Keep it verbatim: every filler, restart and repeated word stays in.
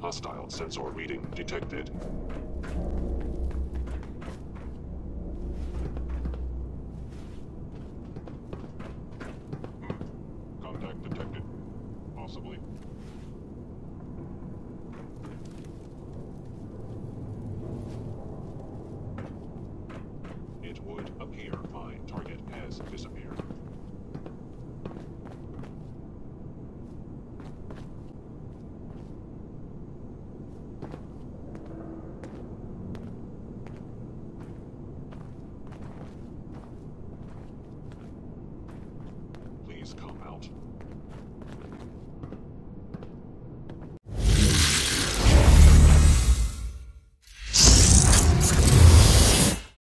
Hostile sensor reading detected. Hmm. Contact detected. Possibly. It would appear my target has disappeared. Please come out.